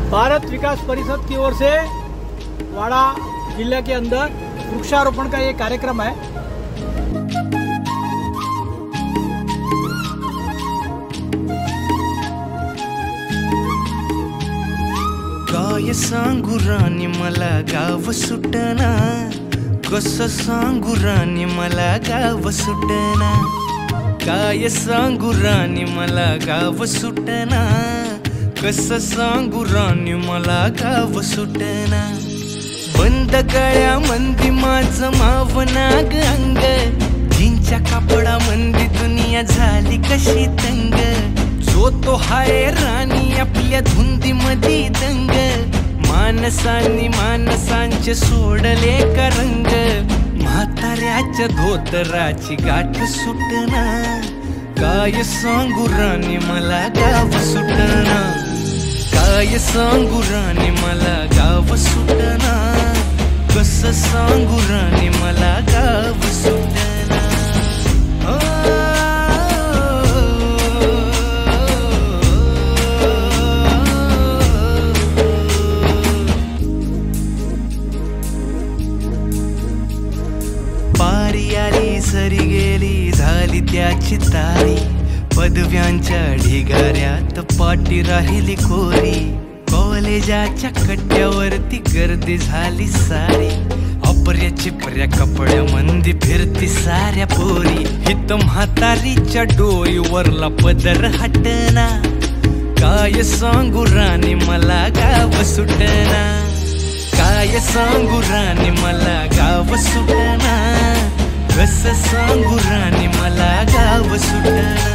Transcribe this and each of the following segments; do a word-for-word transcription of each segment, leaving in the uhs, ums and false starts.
भारत विकास परिषद की ओर से वाड़ा जिले के अंदर वृक्षारोपण का ये कार्यक्रम है। काय सांगू राणी मला गाव सुटना, कसं सांगू राणी मला गाव सुटना, काय सांगू राणी मला गाव सुटना, कसं सांगू राणी मला गाव सुटना। बंद गळ्या मंदी माझं मावनाग अंग, जिंच्या कापडा मंदी दुनिया झाली कशी तंग, जो तो हाय राणी आपल्या धुंदी मधी दंग, मानसांनी मानसांचे सोडले का रंग, म्हाताऱ्याच्या धोतराची गाठ सुटना, काय सांगू राणी मला गाव सुटना, काय सांगू राणी मला गाव सुटना, कसं सांगू राणी मला गाव सुटना। पारी आली सरी गेली झाली त्याची तारी, पदव्यांच्या ढिगाऱ्यात पाटी राहिली कोरी, कॉलेजाच्या कट्ट्यावरती गर्दी झाली सारी, अपर्या चिपऱ्या कपड्या मंदी फिरती साऱ्या पोरी, हित म्हातारीच्या डोईवरला पदर हटना, काय सांगू राणी मला गाव सुटना, काय सांगू राणी मला गाव सुटना, कसं सांगू राणी मला गाव सुटना।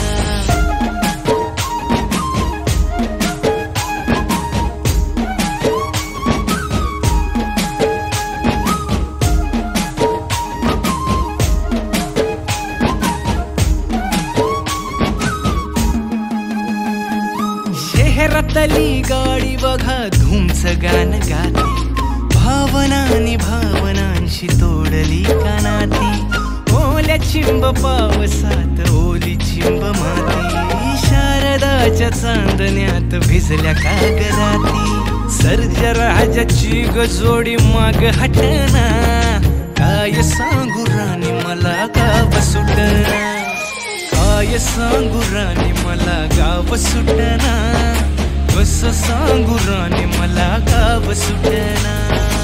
शहरातली गाडी बघा धूमच गाणं गाती, भावनानी भावनांशी तोडली कानाती, ओल्या चिंब पावसात ओली चिंब माती, शारदाच्या चांदण्यात भिजल्या कागदाती, सर्जराजाची गजोडी माग हटना, काय सांगू राणी मला गाव सुटना, काय सांगू राणी मला गाव सुटना, कसं सांगू राणी मला गाव सुटना।